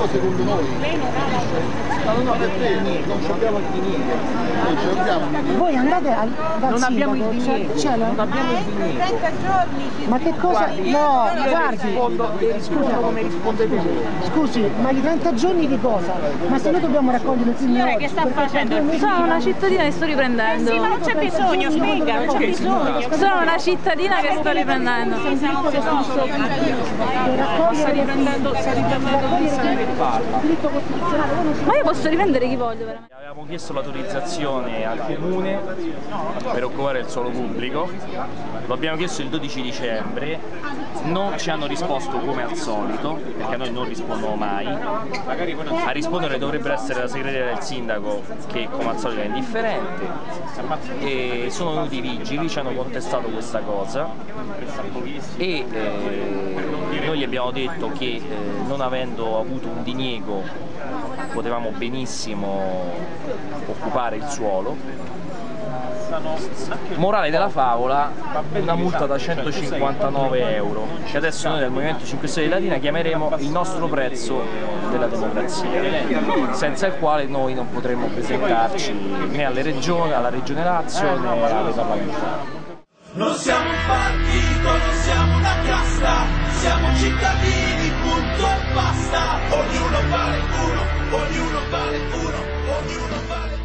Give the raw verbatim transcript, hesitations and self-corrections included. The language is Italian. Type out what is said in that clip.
però secondo noi lei non ha l'autorizzazione. no, no, per te non abbiamo il diniego, noi ce l'abbiamo il diniego. Voi andate al, dal non abbiamo il sindaco, diniego, c'è la- non abbiamo il diniego. trenta giorni. Ma che cosa? Guardi, No, io le guardi, rispondo, le rispondo come rispondete voi. scusi, ma i trenta giorni di cosa? Ma se noi dobbiamo raccogliere il film Signora, oggi, che sta perché facendo tra due il mesi- Sono una cittadina che sto riprendendo. Sì, ma non c'è bisogno, spiega, non c'è bisogno. Sono una cittadina che sto riprendendo. Sta riprendendo, sta riprendendo chi se ne parla. diritto costituzionale, voi non si- Ma io posso riprendere chi voglio veramente. Avevamo chiesto l'autorizzazione al comune per occupare il suolo pubblico, lo abbiamo chiesto il dodici dicembre, non ci hanno risposto come al solito, perché noi non rispondiamo mai. A rispondere dovrebbe essere la segretaria del sindaco, che come al solito è indifferente, e sono venuti i vigili, ci hanno contestato questa cosa e eh, noi gli abbiamo detto che eh, non avendo avuto un diniego potevamo benissimo occupare il suolo. Morale della favola, una multa da centocinquantanove euro, che adesso noi del Movimento cinque Stelle di Latina chiameremo il nostro prezzo della democrazia, senza il quale noi non potremmo presentarci né alle regioni, alla Regione Lazio né alle parlamentari. Non siamo un partito, non siamo una casta, siamo cittadini, punto e basta. Ognuno vale uno, ognuno vale uno, ognuno vale uno.